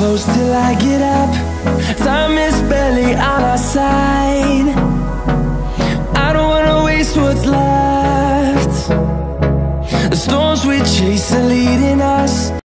close till I get up. Time is barely on our side. I don't wanna waste what's left. The storms we chase are leading us.